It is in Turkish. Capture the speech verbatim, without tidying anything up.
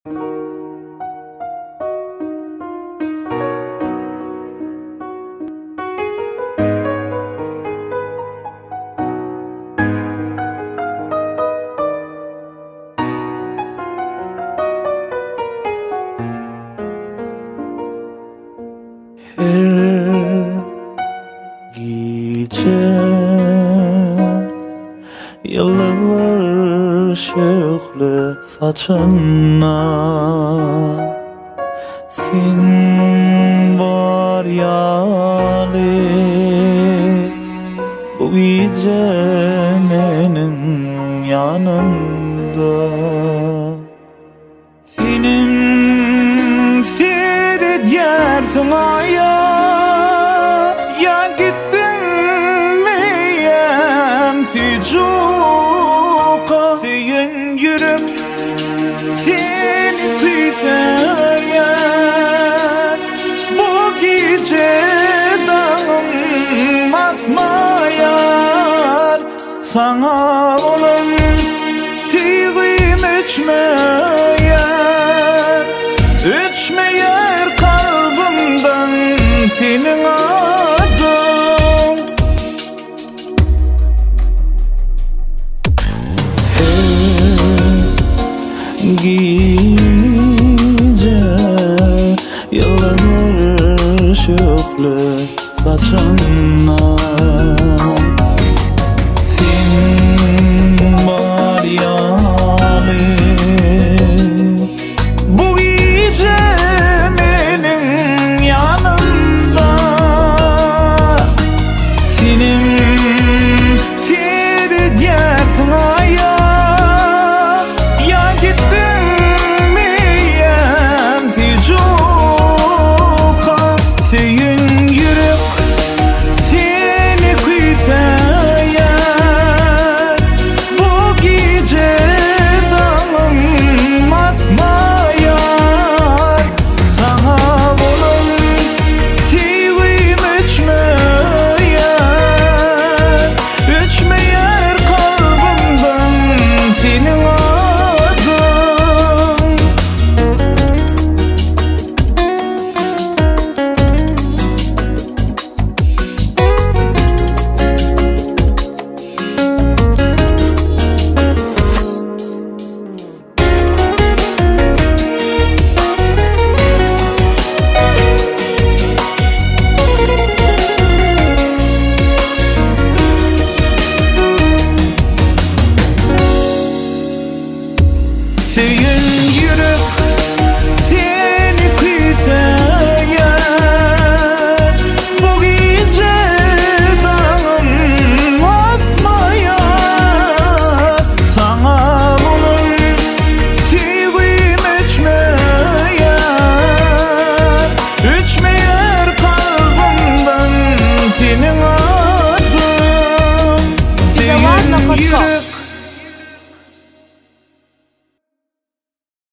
Her gece yıllar şöyle saçına sen var yali bu gece benim yanımda senin ferit yersin aya ya gittin miyem ficuka seyin yürüp seni tüyseyen bu gece dağım atmayar sana olan sevgim içmeyer içmeyer kalbimden senin adın her gece